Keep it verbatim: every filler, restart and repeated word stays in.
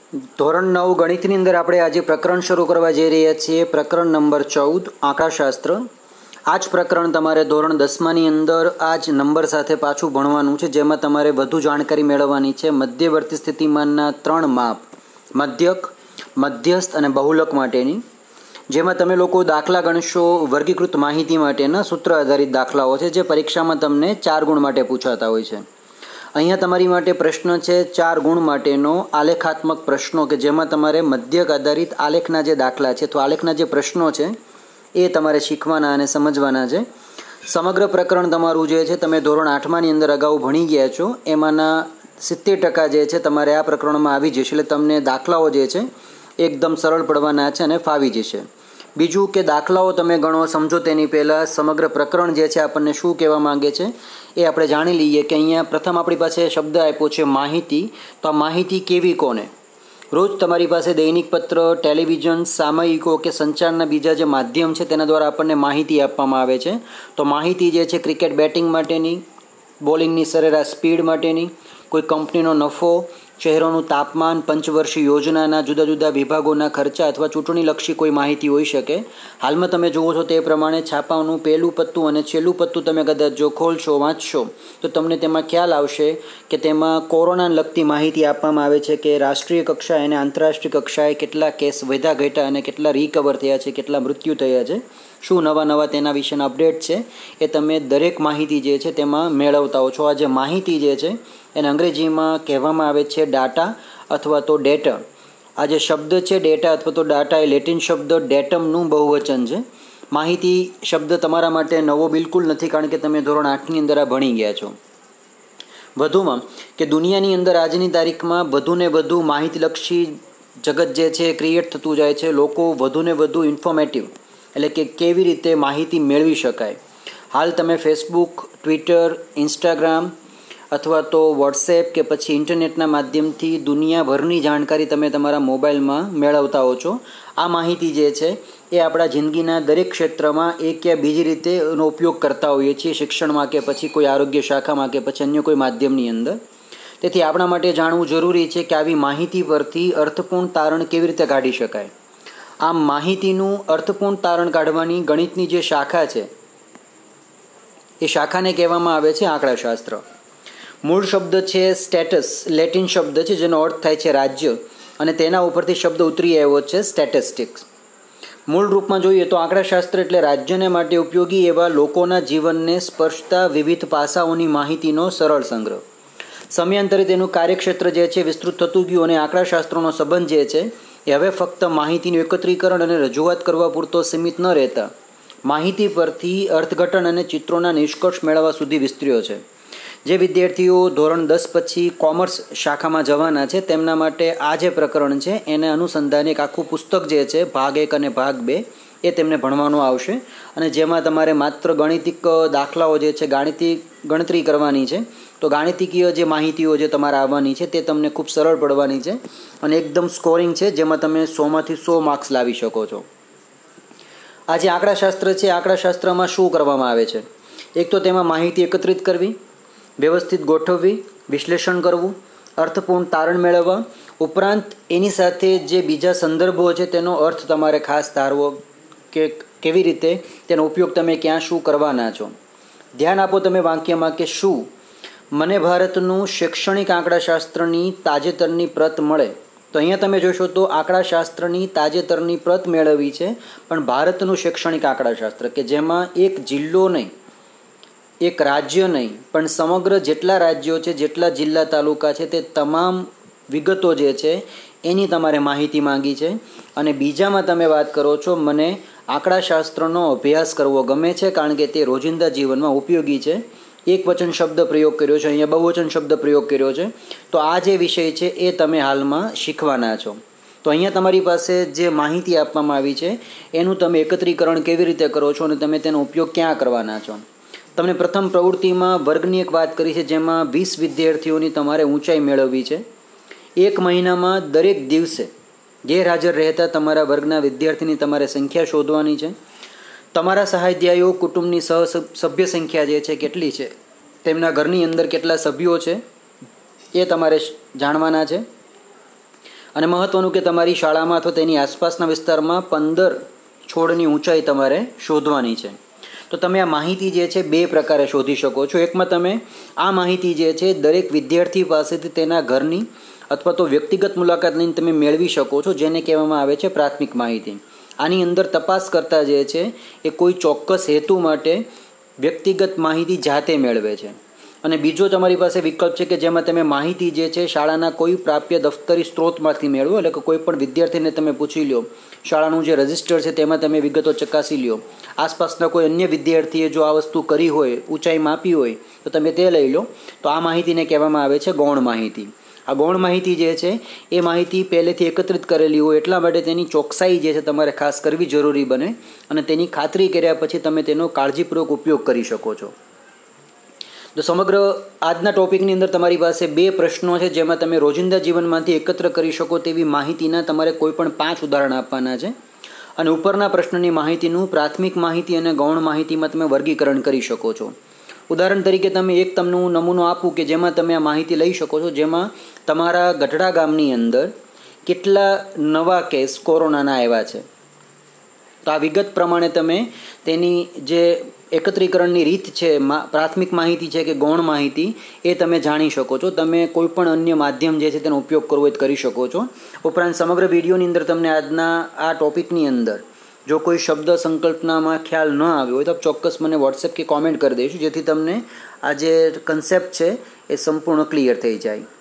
ધોરણ નવ ગણિતની અંદર આપણે આજે પ્રકરણ શરૂ કરવા જઈ રહ્યા છીએ. પ્રકરણ નંબર ચૌદ આંકડાશાસ્ત્ર. આ જ પ્રકરણ તમારે ધોરણ દસમાની અંદર આ જ નંબર સાથે પાછું ભણવાનું છે, જેમાં તમારે વધુ જાણકારી મેળવવાની છે મધ્યવર્તી સ્થિતિમાનના ત્રણ માપ, મધ્યક, મધ્યસ્થ અને બહુલક માટેની, જેમાં તમે લોકો દાખલા ગણશો. વર્ગીકૃત માહિતી માટેના સૂત્ર આધારિત દાખલાઓ છે જે પરીક્ષામાં તમને ચાર ગુણ માટે પૂછાતા હોય છે. અહીંયા તમારી માટે પ્રશ્ન છે ચાર ગુણ માટેનો આલેખાત્મક પ્રશ્નો, કે જેમાં તમારે મધ્યક આધારિત આલેખના જે દાખલા છે તો આલેખના જે પ્રશ્નો છે એ તમારે શીખવાના અને સમજવાના છે. સમગ્ર પ્રકરણ તમારું જે છે તમે ધોરણ આઠમાની અંદર અગાઉ ભણી ગયા છો, એમાંના સિત્તેર ટકા જે છે તમારે આ પ્રકરણમાં આવી જશે. એટલે તમને દાખલાઓ જે છે એકદમ સરળ પડવાના છે અને ફાવી જશે. બીજું કે દાખલાઓ તમે ગણો સમજો તેની પહેલાં સમગ્ર પ્રકરણ જે છે આપણને શું કહેવા માંગે છે એ આપણે જાણી લઈએ. કે અહીંયા પ્રથમ આપણી પાસે શબ્દ આપ્યો છે માહિતી. તો આ માહિતી કેવી કોને? રોજ તમારી પાસે દૈનિક પત્ર, ટેલિવિઝન, સામયિકો કે સંચારના બીજા જે માધ્યમ છે તેના દ્વારા આપણને માહિતી આપવામાં આવે છે. તો માહિતી જે છે ક્રિકેટ બેટિંગ માટેની, બોલિંગની સરેરાશ સ્પીડ માટેની, કોઈ કંપનીનો નફો, શહેરોનું તાપમાન, પંચવર્ષીય યોજનાના જુદા જુદા વિભાગોના ખર્ચા અથવા ચૂંટણીલક્ષી કોઈ માહિતી હોઈ શકે. હાલમાં તમે જુઓ છો તે પ્રમાણે છાપાનું પહેલું પત્તું અને છેલ્લું પત્તું તમે કદાચ જો ખોલશો, વાંચશો તો તમને તેમાં ખ્યાલ આવશે કે તેમાં કોરોનાને લગતી માહિતી આપવામાં આવે છે કે રાષ્ટ્રીય કક્ષાએ અને આંતરરાષ્ટ્રીય કક્ષાએ કેટલા કેસ વધ્યા ઘટ્યા અને કેટલા રિકવર થયા છે, કેટલા મૃત્યુ થયા છે, શું નવા નવા તેના વિશેના અપડેટ છે એ તમે દરેક માહિતી જે છે તેમાં મેળવતા હો છો. આ જે માહિતી જે છે એને અંગ્રેજીમાં કહેવામાં આવે છે ડાટા અથવા તો ડેટા. આ જે શબ્દ છે ડેટા અથવા તો ડાટા એ લેટિન શબ્દ ડેટમનું બહુવચન છે. માહિતી શબ્દ તમારા માટે નવો બિલકુલ નથી, કારણ કે તમે ધોરણ આઠની અંદર આ ભણી ગયા છો. વધુમાં કે દુનિયાની અંદર આજની તારીખમાં વધુને વધુ માહિતીલક્ષી જગત જે છે ક્રિએટ થતું જાય છે. લોકો વધુને વધુ ઇન્ફોર્મેટિવ એટલે કે કેવી રીતે માહિતી મેળવી શકાય. હાલ તમે ફેસબુક, ટ્વિટર, ઇન્સ્ટાગ્રામ અથવા તો વોટ્સએપ કે પછી ઇન્ટરનેટના માધ્યમથી દુનિયાભરની જાણકારી તમે તમારા મોબાઈલમાં મેળવતા હો છો. આ માહિતી જે છે એ આપણા જિંદગીના દરેક ક્ષેત્રમાં એક યા બીજી રીતે એનો ઉપયોગ કરતા હોઈએ છીએ, શિક્ષણમાં કે પછી કોઈ આરોગ્ય શાખામાં કે પછી અન્ય કોઈ માધ્યમની અંદર. તેથી આપણા માટે જાણવું જરૂરી છે કે આવી માહિતી પરથી અર્થપૂર્ણ તારણ કેવી રીતે કાઢી શકાય. આમ માહિતીનું અર્થપૂર્ણ તારણ કાઢવાની ગણિતની જે શાખા છે એ શાખાને કહેવામાં આવે છે આંકડાશાસ્ત્ર. મૂળ શબ્દ છે સ્ટેટસ, લેટિન શબ્દ છે જેનો અર્થ થાય છે રાજ્ય, અને તેના ઉપરથી શબ્દ ઉતરી આવ્યો છે સ્ટેટિસ્ટિક્સ. મૂળ રૂપમાં જોઈએ તો આંકડાશાસ્ત્ર એટલે રાજ્યને માટે ઉપયોગી એવા લોકોના જીવનને સ્પર્શતા વિવિધ પાસાઓની માહિતીનો સરળ સંગ્રહ. સમયાંતરે તેનું કાર્યક્ષેત્ર જે છે વિસ્તૃત થતું ગયું અને આંકડાશાસ્ત્રનો સંબંધ જે છે એ હવે ફક્ત માહિતીનું એકત્રીકરણ અને રજૂઆત કરવા પૂરતો સીમિત ન રહેતા માહિતી પરથી અર્થઘટન અને ચિત્રોના નિષ્કર્ષ મેળવવા સુધી વિસ્તર્યો છે. જે વિદ્યાર્થીઓ ધોરણ દસ પછી કોમર્સ શાખામાં જવાના છે તેમના માટે આ જે પ્રકરણ છે એને અનુસંધાને એક આખું પુસ્તક જે છે ભાગ એક અને ભાગ બે એ તેમને ભણવાનું આવશે. અને જેમાં તમારે માત્ર ગણિતિક દાખલાઓ જે છે ગાણિતિક ગણતરી કરવાની છે. તો ગાણિતિકીય જે માહિતીઓ જે તમારે આવવાની છે તે તમને ખૂબ સરળ પડવાની છે અને એકદમ સ્કોરિંગ છે, જેમાં તમે સોમાંથી સો માર્ક્સ લાવી શકો છો. આ જે આંકડાશાસ્ત્ર છે, આંકડાશાસ્ત્રમાં શું કરવામાં આવે છે? એક તો તેમાં માહિતી એકત્રિત કરવી, વ્યવસ્થિત ગોઠવવી, વિશ્લેષણ કરવું, અર્થપૂર્ણ તારણ મેળવવા, ઉપરાંત એની સાથે જે બીજા સંદર્ભો છે તેનો અર્થ તમારે ખાસ ધારવો કે કેવી રીતે તેનો ઉપયોગ તમે ક્યાં શું કરવાના છો. ધ્યાન આપો તમે વાક્યમાં કે શું મને ભારતનું શૈક્ષણિક આંકડાશાસ્ત્રની તાજેતરની પ્રત મળે. તો અહીંયા તમે જોશો તો આંકડાશાસ્ત્રની તાજેતરની પ્રત મેળવી છે, પણ ભારતનું શૈક્ષણિક આંકડાશાસ્ત્ર કે જેમાં એક જિલ્લો નહીં, એક રાજ્ય નહીં, પણ સમગ્ર જેટલા રાજ્યો છે, જેટલા જિલ્લા તાલુકા છે તે તમામ વિગતો જે છે એની તમારે માહિતી માંગી છે. અને બીજામાં તમે વાત કરો છો મને આંકડાશાસ્ત્રનો અભ્યાસ કરવો ગમે છે કારણ કે તે રોજિંદા જીવનમાં ઉપયોગી છે. એક વચન શબ્દ પ્રયોગ કર્યો છે, અહીંયા બહુવચન શબ્દ પ્રયોગ કર્યો છે. તો આ જે વિષય છે એ તમે હાલમાં શીખવાના છો. તો અહીંયા તમારી પાસે જે માહિતી આપવામાં આવી છે એનું તમે એકત્રીકરણ કેવી રીતે કરો છો અને તમે તેનો ઉપયોગ ક્યાં કરવાના છો. તમને પ્રથમ પ્રવૃત્તિમાં વર્ગની એક વાત કરી છે, જેમાં વીસ વિદ્યાર્થીઓની તમારે ઊંચાઈ મેળવવી છે. એક મહિનામાં દરેક દિવસે ગેરહાજર રહેતા તમારા વર્ગના વિદ્યાર્થીની તમારે સંખ્યા શોધવાની છે. તમારા સહાધ્યાયીઓ કુટુંબની સહ સભ્ય સંખ્યા જે છે કેટલી છે, તેમના ઘરની અંદર કેટલા સભ્યો છે એ તમારે જાણવાના છે. અને મહત્ત્વનું કે તમારી શાળામાં અથવા તેની આસપાસના વિસ્તારમાં પંદર છોડની ઊંચાઈ તમારે શોધવાની છે. તો તમે આ માહિતી જે છે બે પ્રકારે શોધી શકો છો. એકમાં તમે આ માહિતી જે છે દરેક વિદ્યાર્થી પાસેથી તેના ઘરની અથવા તો વ્યક્તિગત મુલાકાત લઈને તમે મેળવી શકો છો, જેને કહેવામાં આવે છે પ્રાથમિક માહિતી. આની અંદર તપાસ કરતા જે છે એ કોઈ ચોક્કસ હેતુ માટે વ્યક્તિગત માહિતી જાતે મેળવે છે. અને બીજો તમારી પાસે વિકલ્પ છે કે જેમાં તમે માહિતી જે છે શાળાના કોઈ પ્રાપ્ય દફતરી સ્ત્રોતમાંથી મેળવો, એટલે કે કોઈ પણ વિદ્યાર્થીને તમે પૂછી લો, શાળાનું જે રજિસ્ટર છે તેમાં તમે વિગતો ચકાસી લો, આસપાસના કોઈ અન્ય વિદ્યાર્થીએ જો આ વસ્તુ કરી હોય, ઊંચાઈ માપી હોય તો તમે તે લઈ લો. તો આ માહિતીને કહેવામાં આવે છે ગૌણ માહિતી. આ ગૌણ માહિતી જે છે એ માહિતી પહેલેથી એકત્રિત કરેલી હોય એટલા માટે તેની ચોકસાઈ જે છે તમારે ખાસ કરવી જરૂરી બને, અને તેની ખાતરી કર્યા પછી તમે તેનો કાળજીપૂર્વક ઉપયોગ કરી શકો છો. તો સમગ્ર આજના ટોપિકની અંદર તમારી પાસે બે પ્રશ્નો છે જેમાં તમે રોજિંદા જીવનમાંથી એકત્ર કરી શકો તેવી માહિતીના તમારે કોઈ પણ પાંચ ઉદાહરણ આપવાના છે. અને ઉપરના પ્રશ્નની માહિતીનું પ્રાથમિક માહિતી અને ગૌણ માહિતીમાં તમે વર્ગીકરણ કરી શકો છો. ઉદાહરણ તરીકે તમે એક તમને હું નમૂનો આપું કે જેમાં તમે આ માહિતી લઈ શકો છો, જેમાં તમારા ગઢડા ગામની અંદર કેટલા નવા કેસ કોરોનાના આવ્યા છે. તો આ વિગત પ્રમાણે તમે તેની જે એકત્રીકરણની રીત છે, પ્રાથમિક માહિતી છે કે ગૌણ માહિતી, એ તમે જાણી શકો છો. તમે કોઈ પણ અન્ય માધ્યમ જે છે તેનો ઉપયોગ કરવો હોય કરી શકો છો. ઉપરાંત સમગ્ર વિડીયોની અંદર તમને આજના આ ટોપિકની અંદર જો કોઈ શબ્દ સંકલ્પનામાં ખ્યાલ ન આવ્યો હોય તો ચોક્કસ મને વોટ્સએપ કે કોમેન્ટ કરી દઈશું, જેથી તમને આ જે કન્સેપ્ટ છે એ સંપૂર્ણ ક્લિયર થઈ જાય.